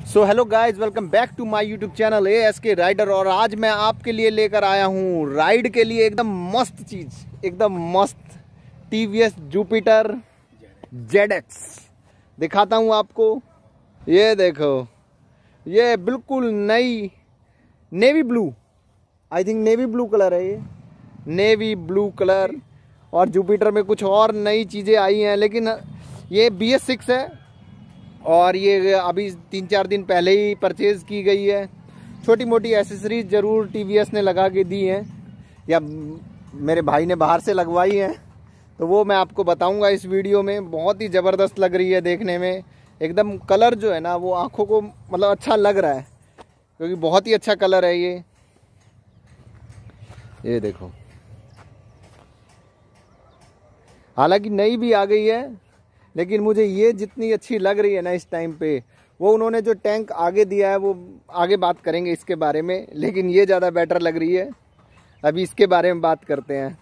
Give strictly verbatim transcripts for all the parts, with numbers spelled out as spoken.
So hello guys, welcome back to my YouTube channel A S K rider. और आज मैं आपके लिए लेकर आया हूँ राइड के लिए एकदम मस्त चीज़, एकदम मस्त T V S Jupiter Z X दिखाता हूँ आपको। ये देखो, ये बिल्कुल नई navy blue, I think navy blue colour है, ये नेवी ब्लू कलर। और जुपिटर में कुछ और नई चीज़ें आई हैं, लेकिन ये बी एस सिक्स है और ये अभी तीन चार दिन पहले ही परचेज़ की गई है। छोटी मोटी एसेसरीज ज़रूर टी वी एस ने लगा के दी हैं या मेरे भाई ने बाहर से लगवाई हैं, तो वो मैं आपको बताऊंगा इस वीडियो में। बहुत ही ज़बरदस्त लग रही है देखने में, एकदम कलर जो है ना वो आँखों को मतलब अच्छा लग रहा है, क्योंकि बहुत ही अच्छा कलर है ये। ये देखो, हालांकि नई भी आ गई है, लेकिन मुझे ये जितनी अच्छी लग रही है ना इस टाइम पे, वो उन्होंने जो टैंक आगे दिया है वो आगे बात करेंगे इसके बारे में, लेकिन ये ज़्यादा बेटर लग रही है। अभी इसके बारे में बात करते हैं,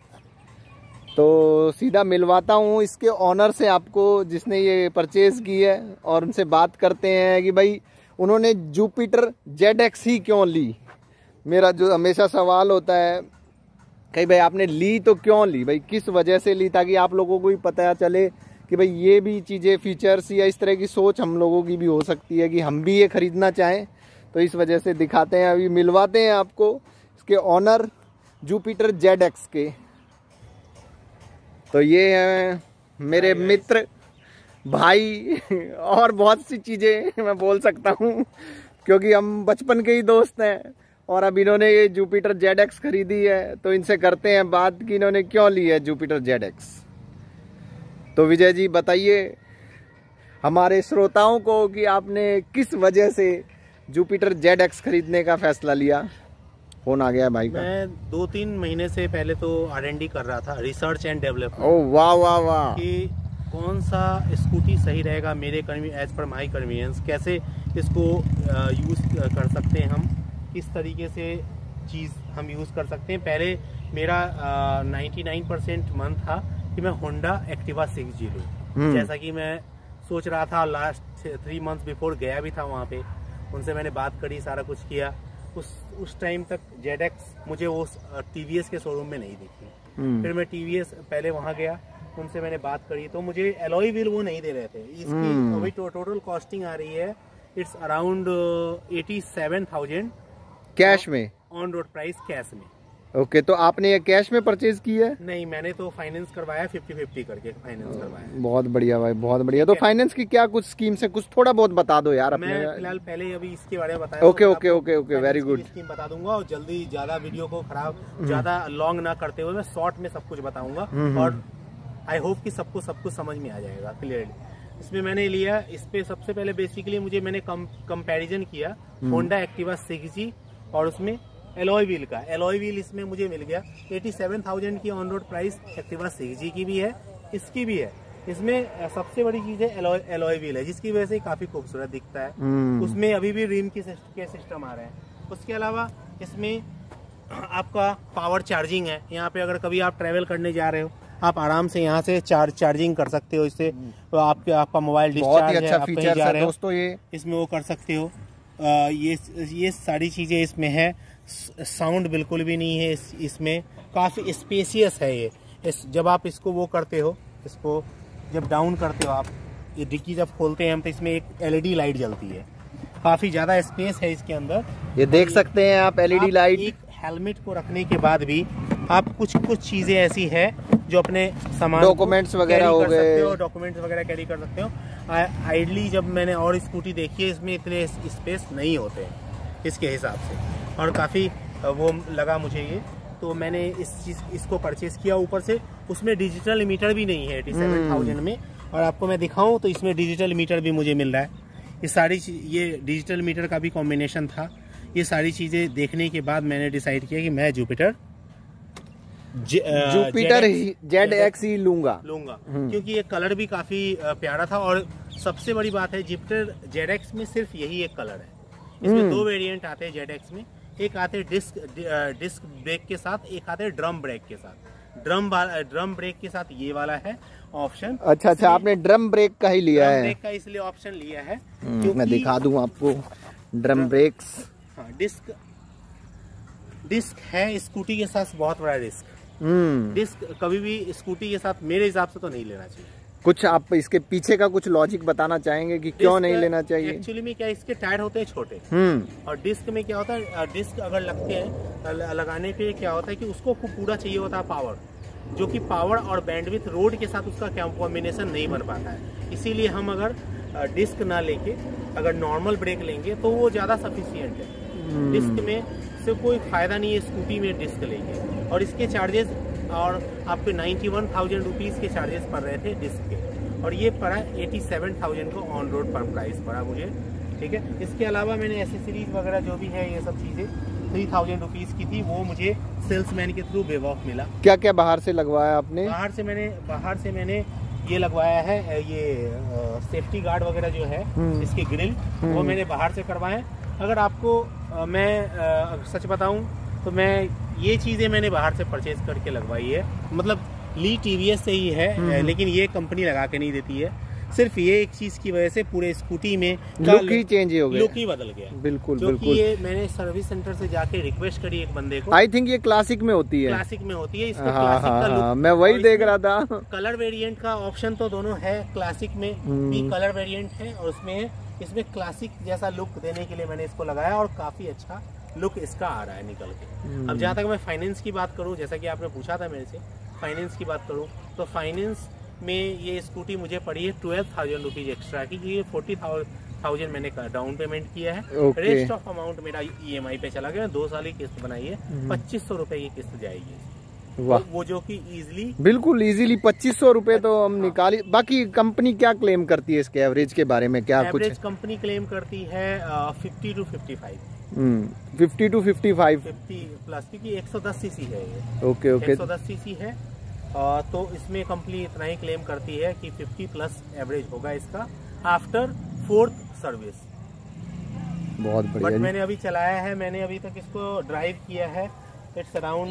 तो सीधा मिलवाता हूँ इसके ऑनर से आपको, जिसने ये परचेज़ की है, और उनसे बात करते हैं कि भाई उन्होंने जुपिटर जेड एक्स ही क्यों ली। मेरा जो हमेशा सवाल होता है कि भाई आपने ली तो क्यों ली, भाई किस वजह से ली, ताकि आप लोगों को भी पता चले कि भाई ये भी चीज़ें फीचर्स या इस तरह की सोच हम लोगों की भी हो सकती है कि हम भी ये ख़रीदना चाहें। तो इस वजह से दिखाते हैं, अभी मिलवाते हैं आपको इसके ऑनर जुपिटर जेड एक्स के। तो ये हैं मेरे मित्र, भाई, और बहुत सी चीज़ें मैं बोल सकता हूँ, क्योंकि हम बचपन के ही दोस्त हैं। और अब इन्होंने ये जुपिटर जेड एक्स खरीदी है, तो इनसे करते हैं बात कि इन्होंने क्यों ली है जुपिटर जेड एक्स। तो विजय जी बताइए हमारे श्रोताओं को कि आपने किस वजह से जुपिटर जेड एक्स खरीदने का फैसला लिया। फोन आ गया भाई का। मैं दो तीन महीने से पहले तो आर एन डी कर रहा था, रिसर्च एंड डेवलपमेंट। ओह वाह वाह वाह, कि कौन सा स्कूटी सही रहेगा मेरे एज पर माई कन्वीनियंस, कैसे इसको यूज़ कर सकते हैं हम, किस तरीके से चीज़ हम यूज़ कर सकते हैं। पहले मेरा नाइन्टी नाइन परसेंट मन था कि मैं होंडा एक्टिवा सिक्स जी लूँ, जैसा कि मैं सोच रहा था। लास्ट थ्री मंथ्स बिफोर गया भी था वहाँ पे, उनसे मैंने बात करी, सारा कुछ किया। उस उस टाइम तक जेड एक्स मुझे वो टी वी एस के शोरूम में नहीं दिखी। फिर मैं टी वी एस पहले वहाँ गया, उनसे मैंने बात करी, तो मुझे एलॉय व्हील वो नहीं दे रहे थे। इसकी अभी तो, टोटल कॉस्टिंग आ रही है, it's around eighty seven thousand cash में, ऑन रोड प्राइस कैश में। ओके, तो आपने ये कैश में परचेज की है? नहीं, मैंने तो फाइनेंस करवाया, फिफ्टी फिफ्टी करके फाइनेंस करवाया। बहुत बढ़िया भाई, बहुत बढ़िया। तो फाइनेंस की क्या कुछ स्कीम से कुछ थोड़ा बहुत बता दो यार। मैं अपने फिलहाल पहले अभी इसके बारे में बताया। Okay okay okay okay, very good. Scheme बता दूंगा, और जल्दी ज्यादा वीडियो को खराब ज्यादा लॉन्ग ना करते हुए मैं शॉर्ट में सब कुछ बताऊंगा, और आई होप कि सबको सब कुछ समझ में आ जाएगा क्लियरली। इसमें मैंने लिया, इस पे सबसे पहले बेसिकली मुझे मैंने कंपैरिजन किया होंडा एक्टिवा सिक्स जी और उसमें एलॉय व्हील का। एलॉय व्हील इसमें मुझे मिल गया एटी सेवन थाउजेंड की on road price, Activa six G की भी है, इसकी भी है। इसमें सबसे बड़ी चीज है एलॉय एलॉय व्हील है, जिसकी वजह से काफी खूबसूरत दिखता है। उसमें अभी भी रिम की के सिस्टम आ रहे हैं। उसके अलावा इसमें आपका पावर चार्जिंग है। यहाँ पे अगर कभी आप ट्रेवल करने जा रहे हो, आप आराम से यहाँ से चार्ज चार्जिंग कर सकते हो इससे। तो आपके आपका मोबाइल डिस्चार्ज है, आप कहीं जा रहे हो दोस्तों, ये इसमें वो कर सकते हो। आ, ये ये सारी चीजें इसमें है। साउंड बिल्कुल भी नहीं है इस, इसमें काफी स्पेसियस है ये। इस, जब आप इसको वो करते हो, इसको जब डाउन करते हो आप, ये डिक्की जब खोलते हैं हम, तो इसमें एक एल ई डी लाइट जलती है। काफी ज्यादा स्पेस है इसके अंदर, ये देख सकते हैं आप एल ई डी लाइट। एक हेलमेट को रखने के बाद भी आप कुछ कुछ चीजें ऐसी है जो अपने सामान, डॉक्यूमेंट्स वगैरह हो गए, डॉक्यूमेंट्स वगैरह कैरी कर सकते हो। आइडली जब मैंने और स्कूटी देखी है, इसमें इतने स्पेस नहीं होते हैं इसके हिसाब से, और काफ़ी वो लगा मुझे ये। तो मैंने इस चीज़ इसको परचेज किया। ऊपर से उसमें डिजिटल मीटर भी नहीं है एटी सेवन थाउजेंड में, और आपको मैं दिखाऊं तो इसमें डिजिटल मीटर भी मुझे मिल रहा है। ये सारी ये डिजिटल मीटर का भी कॉम्बिनेशन था। ये सारी चीज़ें देखने के बाद मैंने डिसाइड किया कि मैं जुपिटर जुपिटर जेड एक्स ही लूंगा लूंगा क्योंकि ये कलर भी काफ़ी प्यारा था। और सबसे बड़ी बात है, जुपिटर जेड एक्स में सिर्फ यही एक कलर है। इसमें दो वेरिएंट आते हैं जेड एक्स में, एक आते डिस्क डिस्क ब्रेक के साथ, एक आते ड्रम ब्रेक के साथ। ड्रम ड्रम ब्रेक के साथ ये वाला है, ऑप्शन। अच्छा अच्छा, आपने ड्रम ब्रेक का ही लिया है। ब्रेक का इसलिए ऑप्शन लिया है मैं दिखा दूं आपको ड्रम ब्रेक्स। हाँ, डिस्क डिस्क है स्कूटी के साथ बहुत बड़ा डिस्क। हम्म डिस्क कभी भी स्कूटी के साथ मेरे हिसाब से तो नहीं लेना चाहिए। कुछ आप इसके पीछे का कुछ लॉजिक बताना चाहेंगे कि क्यों नहीं लेना चाहिए? एक्चुअली में क्या, इसके टायर होते हैं छोटे, हम्म और डिस्क में क्या होता है, डिस्क अगर लगते हैं लगाने पे क्या होता है कि उसको पूरा चाहिए होता है पावर, जो कि पावर और बैंडविथ रोड के साथ उसका कॉम्बिनेशन नहीं बन पाता है। इसीलिए हम अगर डिस्क ना लेके अगर नॉर्मल ब्रेक लेंगे तो वो ज़्यादा सफिशियंट है। डिस्क में से कोई फायदा नहीं है स्कूटी में डिस्क लेंगे। और इसके चार्जेस और आपके नाइन्टी वन थाउजेंड रुपीज़ के चार्जेस पड़ रहे थे डिस्क के, और ये पड़ा एटी सेवन थाउजेंड को ऑन रोड पर प्राइस पड़ा मुझे। ठीक है, इसके अलावा मैंने एसेसरीज वगैरह जो भी है ये सब चीज़ें थ्री थाउजेंड रुपीज़ की थी, वो मुझे सेल्समैन के थ्रू वेव ऑफ मिला। क्या क्या बाहर से लगवाया आपने? बाहर से मैंने बाहर से मैंने ये लगवाया है, ये सेफ्टी गार्ड वगैरह जो है इसके ग्रिल, वो मैंने बाहर से करवाए। अगर आपको आ, मैं आ, सच बताऊं तो मैं ये चीज़ें मैंने बाहर से परचेज करके लगवाई है। मतलब ली टीवीएस से ही है, लेकिन ये कंपनी लगा के नहीं देती है। सिर्फ ये एक चीज की वजह से पूरे स्कूटी में लुक ही चेंज हो गया, लुक ही बदल गया। बिल्कुल जो बिल्कुल। ये मैंने सर्विस सेंटर से जाके रिक्वेस्ट करी एक बंदे को। आई थिंक ये क्लासिक में होती है। क्लासिक में होती है, इसको हाँ, क्लासिक हाँ, का लुक। हाँ, मैं वही देख रहा था। कलर वेरिएंट का ऑप्शन तो दोनों है, क्लासिक में भी कलर वेरिएंट है और उसमें इसमें क्लासिक जैसा लुक देने के लिए मैंने इसको लगाया, और काफी अच्छा लुक इसका आ रहा है निकल के। अब जहाँ तक मैं फाइनेंस की बात करूँ, जैसा कि आपने पूछा था मेरे से, फाइनेंस की बात करूँ तो फाइनेंस में ये स्कूटी मुझे पड़ी है ट्वेल्व थाउजेंड रुपीज एक्स्ट्रा की। ये फोर्टी थाउजेंड मैंने डाउन पेमेंट किया है। okay. रेस्ट ऑफ अमाउंट मेरा ईएमआई पे चला गया। दो साल की किस्त बनाई है, पच्चीस सौ रुपए की किस्त जाएगी। वाह, वो जो कि इजीली बिल्कुल इजीली पच्चीस सौ रुपए तो हम हाँ। निकाली। बाकी कंपनी क्या क्लेम करती है इसके एवरेज के बारे में? क्या कुछ एवरेज कंपनी क्लेम करती है fifty two fifty five fifty two fifty five fifty plus, क्योंकि एक सौ दस सीसी है ये। ओके ओके, एक सौ दस सीसी है, आ, तो इसमें कंपनी इतना ही क्लेम करती है कि फिफ्टी प्लस एवरेज होगा इसका आफ्टर फोर्थ सर्विस। बहुत बढ़िया। बट मैंने अभी चलाया है, मैंने अभी तक इसको ड्राइव किया है, इट्स अराउंड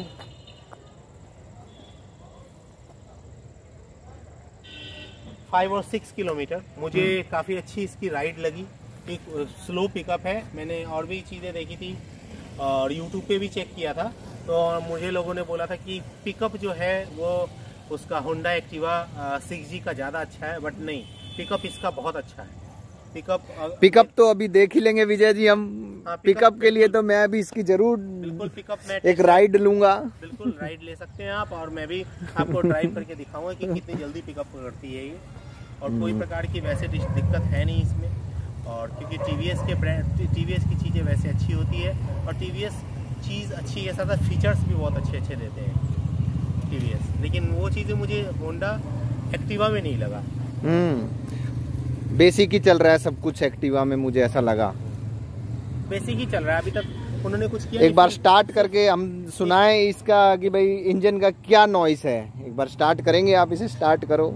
फाइव और सिक्स किलोमीटर। मुझे काफ़ी अच्छी इसकी राइड लगी। एक स्लो पिकअप है। मैंने और भी चीज़ें देखी थी और यूट्यूब पे भी चेक किया था, तो मुझे लोगों ने बोला था कि पिकअप जो है वो उसका होंडा एक्टिवा सिक्स जी का ज़्यादा अच्छा है, बट नहीं, पिकअप इसका बहुत अच्छा है। पिकअप पिकअप तो अभी देख ही लेंगे विजय जी हम। हाँ, पिकअप के लिए तो मैं अभी इसकी जरूर बिल्कुल पिकअप में एक राइड लूंगा। बिल्कुल राइड ले सकते हैं आप, और मैं भी आपको ड्राइव करके दिखाऊंगा कि कितनी जल्दी पिकअप करती है ये, और कोई प्रकार की वैसे दिक्कत है नहीं इसमें। और क्योंकि टीवीएस के ब्रांड टीवीएस की चीज़ें वैसे अच्छी होती है, और टीवीएस चीज़ अच्छी है, साथ फीचर्स भी बहुत अच्छे अच्छे देते हैं टीवीएस, लेकिन वो चीज़ें मुझे होंडा एक्टिवा में नहीं लगा। हम्म बेसिक ही चल रहा है सब कुछ एक्टिवा में, मुझे ऐसा लगा। बेसिक ही चल रहा है, अभी तक उन्होंने कुछ किया। एक बार स्टार्ट करके हम सुनाएं इसका कि भाई इंजन का क्या नॉइस है। एक बार स्टार्ट करेंगे, आप इसे स्टार्ट करो।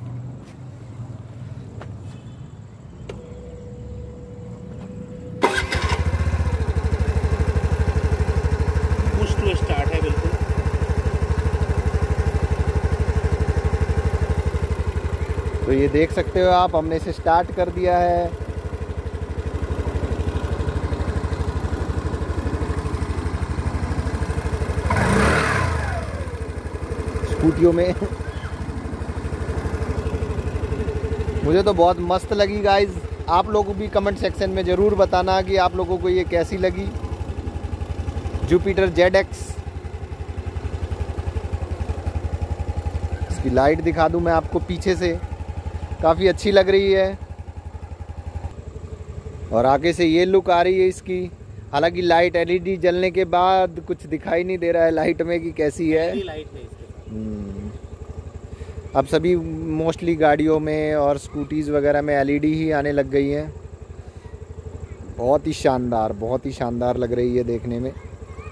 पुश टू स्टार्ट है बिल्कुल। तो ये देख सकते हो आप, हमने इसे स्टार्ट कर दिया है। स्कूटियों में मुझे तो बहुत मस्त लगी गाइज। आप लोगों भी कमेंट सेक्शन में ज़रूर बताना कि आप लोगों को ये कैसी लगी जुपिटर जेड एक्स। इसकी लाइट दिखा दूं मैं आपको पीछे से, काफ़ी अच्छी लग रही है, और आगे से ये लुक आ रही है इसकी। हालांकि लाइट एलईडी जलने के बाद कुछ दिखाई नहीं दे रहा है लाइट में कि कैसी है। लाइट है इसके अब सभी मोस्टली गाड़ियों में और स्कूटीज़ वगैरह में एलईडी ही आने लग गई हैं। बहुत ही शानदार, बहुत ही शानदार लग रही है देखने में।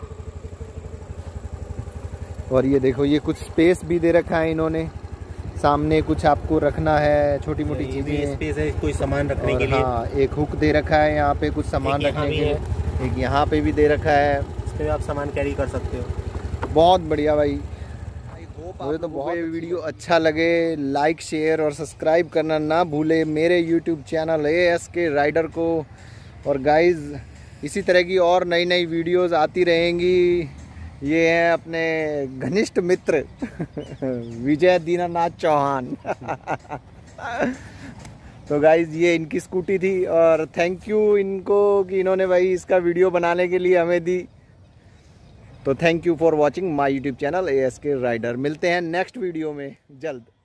और ये देखो, ये कुछ स्पेस भी दे रखा है इन्होंने, सामने कुछ आपको रखना है, छोटी मोटी चीजें, स्पेस है कोई सामान रखने के लिए। हाँ, एक हुक दे रखा है यहाँ पे कुछ सामान रखने के लिए, एक यहाँ पे भी दे रखा है, इस पे आप सामान कैरी कर सकते हो। बहुत बढ़िया भाई। मुझे तो बहुत वीडियो अच्छा लगे, लाइक शेयर और सब्सक्राइब करना ना भूले मेरे YouTube channel A S K rider को। और गाइज इसी तरह की और नई नई वीडियोस आती रहेंगी। ये हैं अपने घनिष्ठ मित्र विजय दीनानाथ चौहान तो गाइज ये इनकी स्कूटी थी और थैंक यू इनको कि इन्होंने भाई इसका वीडियो बनाने के लिए हमें दी। तो thank you for watching my YouTube channel A S K rider. मिलते हैं नेक्स्ट वीडियो में जल्द।